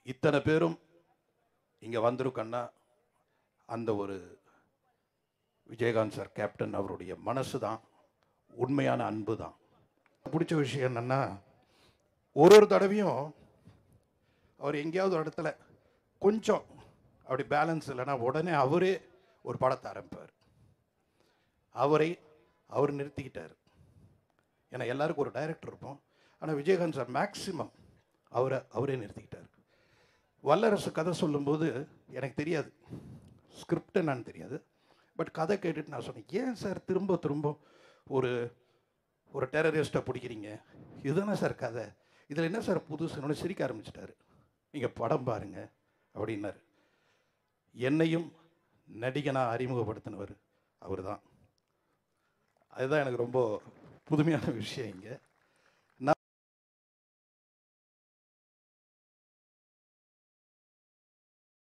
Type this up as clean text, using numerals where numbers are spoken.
இத்தனை பேரும் இங்கே வந்திருக்கன்னா அந்த ஒரு விஜயகாந்த் சார் கேப்டன் அவருடைய மனசு தான், உண்மையான அன்பு தான். பிடிச்ச விஷயம் என்னென்னா, ஒரு தடவையும் அவர் எங்கேயாவது ஒரு இடத்துல கொஞ்சம் அப்படி பேலன்ஸ் இல்லைன்னா உடனே அவரே ஒரு படத்தை ஆரம்பிப்பார். அவர் நிறுத்திக்கிட்டார். ஏன்னா எல்லாருக்கும் ஒரு டைரக்டர் இருப்போம், ஆனால் விஜயகாந்த் சார் மேக்சிமம் அவரே நிறுத்திக்கிட்டார். வல்லரசு கதை சொல்லும்போது எனக்கு தெரியாது, ஸ்கிரிப்ட் என்னன்னு தெரியாது. பட் கதை கேட்டுட்டு நான் சொன்னேன், ஏன் சார் திரும்ப திரும்ப ஒரு ஒரு டெரரிஸ்ட்டை பிடிக்கிறீங்க, இதுதானே சார் கதை, இதில் என்ன சார் புதுசுன்னு சிரிக்க ஆரம்பிச்சிட்டாரு. நீங்கள் படம் பாருங்க அப்படின்னாரு. என்னையும் நடிகனாக அறிமுகப்படுத்தினவர் அவர் தான். அதுதான் எனக்கு ரொம்ப புதுமையான விஷயம் இங்கே.